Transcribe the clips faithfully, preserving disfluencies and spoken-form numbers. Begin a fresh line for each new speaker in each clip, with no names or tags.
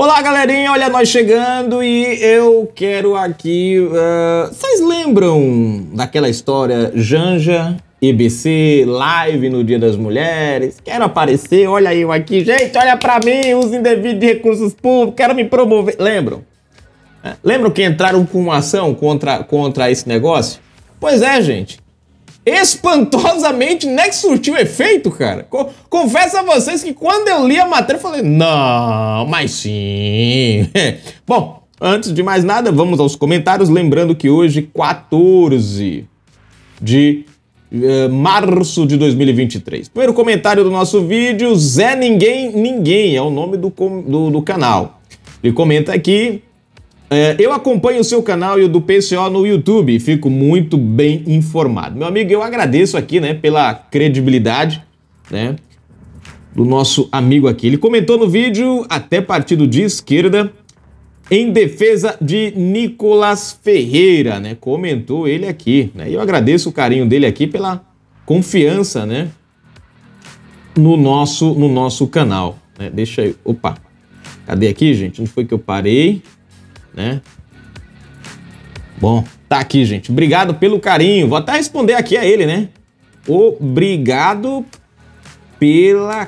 Olá, galerinha, olha nós chegando e eu quero aqui... Uh, vocês lembram daquela história Janja, E B C, live no Dia das Mulheres? Quero aparecer, olha eu aqui, gente, olha pra mim, uso indevido de recursos públicos, quero me promover. Lembram? É, lembram que entraram com uma ação contra, contra esse negócio? Pois é, gente. Espantosamente, nem que surtiu efeito, cara. Confesso a vocês que quando eu li a matéria, eu falei, não, mas sim. Bom, antes de mais nada, vamos aos comentários. Lembrando que hoje, quatorze de uh, março de dois mil e vinte e três. Primeiro comentário do nosso vídeo, Zé Ninguém Ninguém, é o nome do, do, do canal. Ele comenta aqui... É, eu acompanho o seu canal e o do P C O no YouTube e fico muito bem informado. Meu amigo, eu agradeço aqui, né, pela credibilidade, né, do nosso amigo aqui. Ele comentou no vídeo, até partido de esquerda, em defesa de Nicolas Ferreira, né, comentou ele aqui, né, e eu agradeço o carinho dele aqui pela confiança, né, no nosso, no nosso canal, né, deixa eu, opa, cadê aqui, gente? Onde foi que eu parei? Né? Bom, tá aqui, gente. Obrigado pelo carinho. Vou até responder aqui a ele, né? Obrigado pela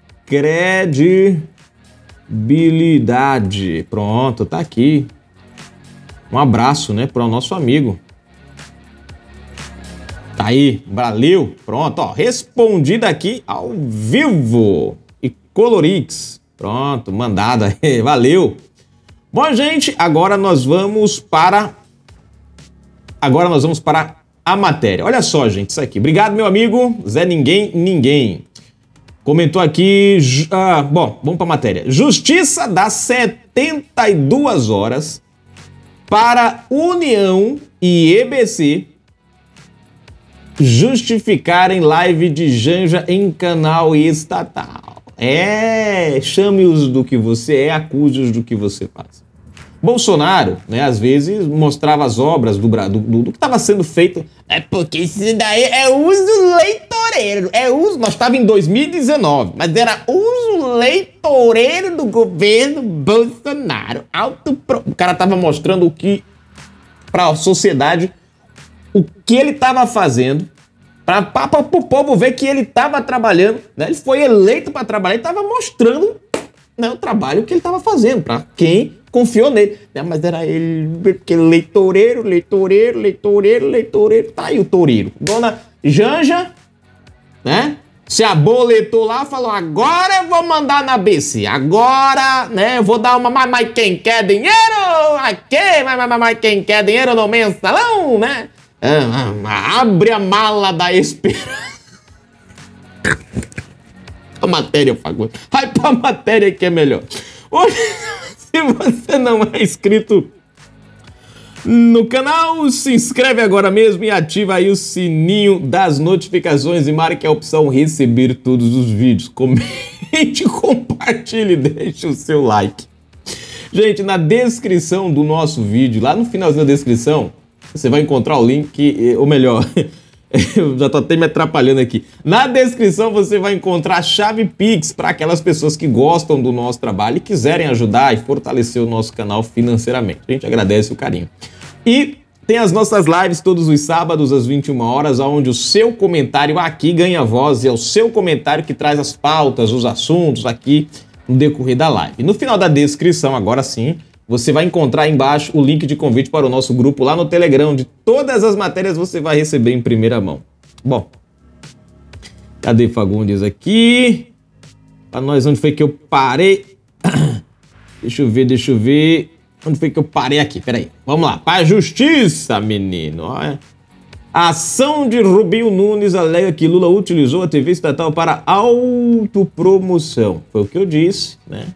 credibilidade. Pronto, tá aqui. Um abraço, né, para o nosso amigo. Tá aí, valeu. Pronto, ó, respondido aqui ao vivo e colorix. Pronto, mandado aí, valeu. Bom, gente, agora nós vamos para... Agora nós vamos para a matéria. Olha só, gente, isso aqui. Obrigado, meu amigo Zé Ninguém Ninguém. Comentou aqui... Ah, bom, vamos para a matéria. Justiça dá setenta e duas horas para União e E B C justificarem live de Janja em canal estatal. É, chame-os do que você é, acuse-os do que você faz. Bolsonaro, né, às vezes mostrava as obras do, do, do, do que estava sendo feito. É porque isso daí é uso leitoreiro. É uso. Nós estávamos em dois mil e dezenove, mas era uso leitoreiro do governo Bolsonaro. Alto pro... O cara estava mostrando o que para a sociedade, o que ele estava fazendo, para o povo ver que ele estava trabalhando. Né? Ele foi eleito para trabalhar e estava mostrando, né, o trabalho que ele estava fazendo para quem confiou nele, né? Mas era ele, porque leitoreiro, leitoreiro, leitoreiro, leitoreiro, tá aí o toureiro. Dona Janja, né? Se aboletou lá, falou, agora eu vou mandar na B C, agora, né, eu vou dar uma, mas, mas quem quer dinheiro, aqui, mas, mas, mas quem quer dinheiro no mensalão, né? Ah, ah, abre a mala da esperança. A matéria, Fagundes. Vai pra matéria que é melhor. Hoje... Se você não é inscrito no canal, se inscreve agora mesmo e ativa aí o sininho das notificações e marque a opção receber todos os vídeos. Comente, compartilhe e deixe o seu like. Gente, na descrição do nosso vídeo, lá no finalzinho da descrição, você vai encontrar o link, ou melhor... Eu já tô até me atrapalhando aqui. Na descrição você vai encontrar a chave Pix para aquelas pessoas que gostam do nosso trabalho e quiserem ajudar e fortalecer o nosso canal financeiramente. A gente agradece o carinho. E tem as nossas lives todos os sábados às vinte e uma horas, onde o seu comentário aqui ganha voz e é o seu comentário que traz as pautas, os assuntos aqui no decorrer da live. No final da descrição, agora sim, você vai encontrar aí embaixo o link de convite para o nosso grupo lá no Telegram, onde todas as matérias você vai receber em primeira mão. Bom, cadê Fagundes aqui? Para nós, onde foi que eu parei? Deixa eu ver, deixa eu ver. Onde foi que eu parei aqui? Peraí, vamos lá. Para a justiça, menino. Olha. A ação de Rubinho Nunes alega que Lula utilizou a T V estatal para autopromoção. Foi o que eu disse, né?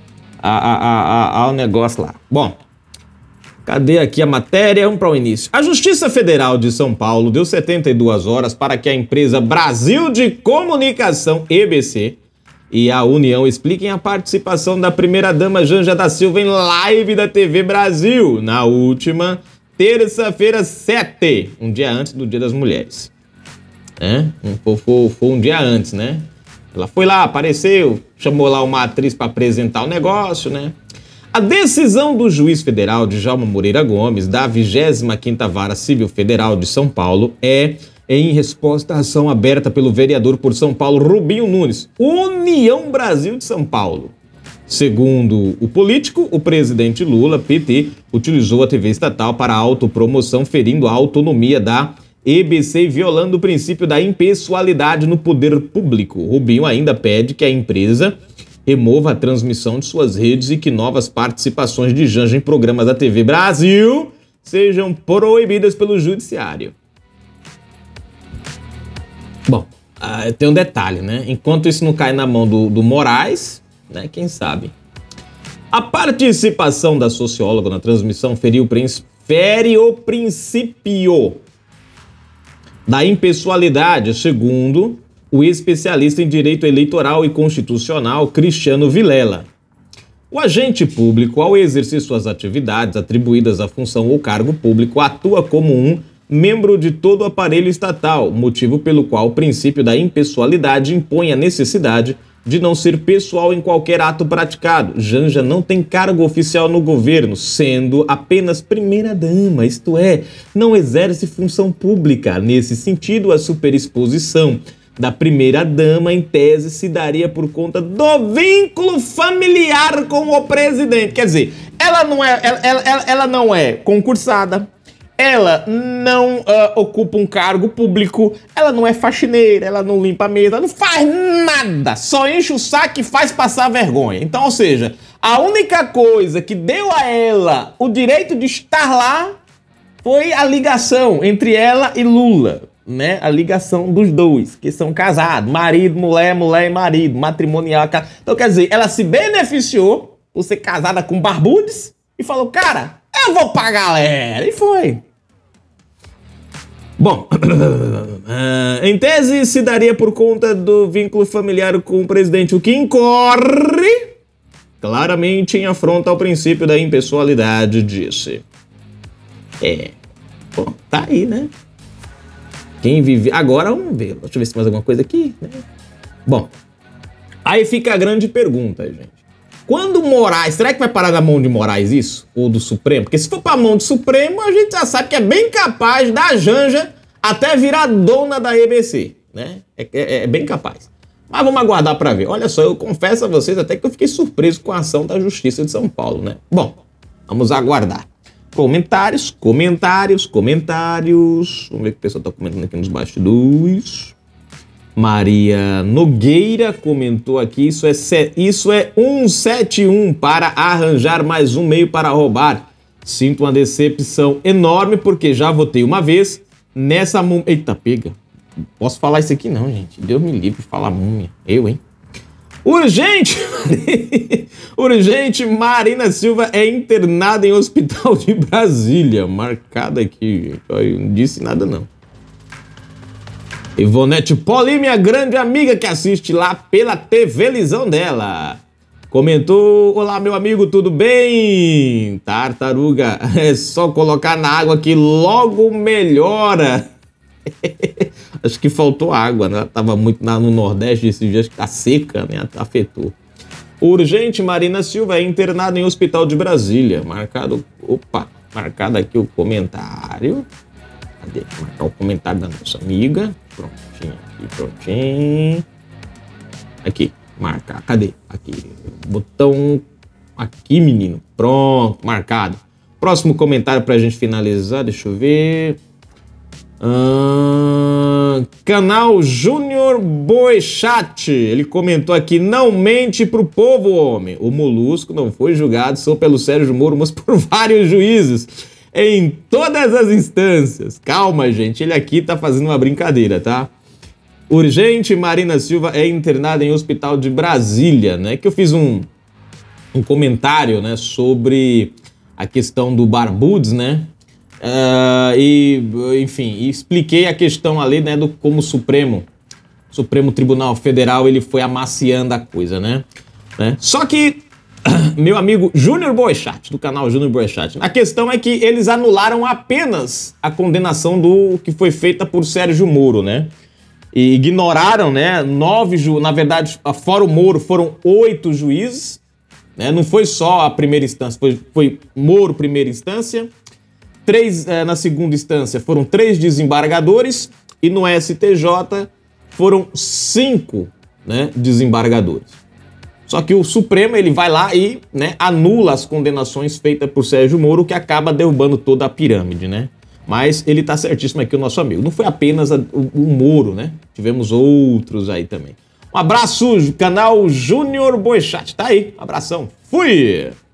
Ao negócio lá. Bom, cadê aqui a matéria? Vamos para o início. A Justiça Federal de São Paulo deu setenta e duas horas para que a empresa Brasil de Comunicação, E B C, e a União expliquem a participação da primeira-dama Janja da Silva em live da T V Brasil, na última terça-feira, sete, um dia antes do Dia das Mulheres. É? Foi, foi, foi um dia antes, né? Ela foi lá, apareceu, chamou lá uma atriz para apresentar o negócio, né? A decisão do juiz federal Djalma Moreira Gomes, da vigésima quinta Vara Civil Federal de São Paulo, é em resposta à ação aberta pelo vereador por São Paulo, Rubinho Nunes, União Brasil de São Paulo. Segundo o político, o presidente Lula, P T, utilizou a T V estatal para autopromoção, ferindo a autonomia da E B C e violando o princípio da impessoalidade no poder público. Rubinho ainda pede que a empresa remova a transmissão de suas redes e que novas participações de Janja em programas da T V Brasil sejam proibidas pelo judiciário. Bom, uh, tem um detalhe, né? Enquanto isso não cai na mão do, do Moraes, né? Quem sabe? A participação da socióloga na transmissão feriu, fere o princípio da impessoalidade, segundo o especialista em direito eleitoral e constitucional Cristiano Vilela. O agente público, ao exercer suas atividades atribuídas à função ou cargo público, atua como um membro de todo o aparelho estatal, motivo pelo qual o princípio da impessoalidade impõe a necessidade de não ser pessoal em qualquer ato praticado. Janja não tem cargo oficial no governo, sendo apenas primeira-dama, isto é, não exerce função pública. Nesse sentido, a superexposição da primeira-dama, em tese, se daria por conta do vínculo familiar com o presidente. Quer dizer, ela não é, ela, ela, ela não é concursada, ela não uh, ocupa um cargo público, ela não é faxineira, ela não limpa a mesa, não faz nada, só enche o saco e faz passar vergonha. Então, ou seja, a única coisa que deu a ela o direito de estar lá foi a ligação entre ela e Lula, né? A ligação dos dois, que são casados, marido, mulher, mulher e marido, matrimonial. Então, quer dizer, ela se beneficiou por ser casada com barbudes e falou, cara, eu vou pra galera, e foi. Bom, uh, em tese se daria por conta do vínculo familiar com o presidente, o que incorre claramente em afronta ao princípio da impessoalidade, disse. É, bom, tá aí, né? Quem vive... Agora vamos ver, deixa eu ver se tem mais alguma coisa aqui, né? Bom, aí fica a grande pergunta, gente. Quando Moraes, será que vai parar na mão de Moraes isso? Ou do Supremo? Porque se for pra mão do Supremo, a gente já sabe que é bem capaz da Janja até virar dona da E B C, né? É, é, é bem capaz. Mas vamos aguardar pra ver. Olha só, eu confesso a vocês até que eu fiquei surpreso com a ação da Justiça de São Paulo, né? Bom, vamos aguardar. Comentários, comentários, comentários. Vamos ver o que o pessoal tá comentando aqui nos bastidores. Maria Nogueira comentou aqui, isso é, isso é cento e setenta e um para arranjar mais um meio para roubar. Sinto uma decepção enorme porque já votei uma vez nessa múmia. Eita, pega. Posso falar isso aqui não, gente. Deus me livre de falar múmia. Eu, hein? Urgente! Urgente, Marina Silva é internada em hospital de Brasília. Marcada aqui, gente. Eu não disse nada não. Ivonete Poli, minha grande amiga que assiste lá pela T V Lisão dela, comentou, olá meu amigo, tudo bem? Tartaruga, é só colocar na água que logo melhora. Acho que faltou água, né? Tava muito na, no Nordeste esses dias que tá seca, né? Afetou. Urgente, Marina Silva é internada em hospital de Brasília. Marcado, opa, marcado aqui o comentário. Cadê? Marcar o comentário da nossa amiga. Prontinho, aqui, prontinho. Aqui, marcar. Cadê? Aqui. Botão aqui, menino. Pronto, marcado. Próximo comentário pra gente finalizar. Deixa eu ver. Ah, canal Júnior Boechat. Ele comentou aqui: não mente pro povo, homem. O Molusco não foi julgado só pelo Sérgio Moro, mas por vários juízes. Em todas as instâncias. Calma, gente. Ele aqui tá fazendo uma brincadeira, tá? Urgente, Marina Silva é internada em hospital de Brasília, né? Que eu fiz um, um comentário, né? Sobre a questão do Barbudos, né? Uh, e, enfim, expliquei a questão ali, né? Do como o Supremo, Supremo Tribunal Federal, ele foi amaciando a coisa, né? né? Só que... meu amigo Júnior Boechat, do canal Júnior Boechat. A questão é que eles anularam apenas a condenação do que foi feita por Sérgio Moro, né? E ignoraram, né? Nove ju... Na verdade, fora o Moro, foram oito juízes, né? Não foi só a primeira instância, foi, foi Moro primeira instância, três, é, na segunda instância foram três desembargadores e no S T J foram cinco, né, desembargadores. Só que o Supremo ele vai lá e, né, anula as condenações feitas por Sérgio Moro, que acaba derrubando toda a pirâmide, né? Mas ele tá certíssimo aqui, o nosso amigo. Não foi apenas a, o, o Moro, né? Tivemos outros aí também. Um abraço, canal Júnior Boechat. Tá aí, um abração. Fui!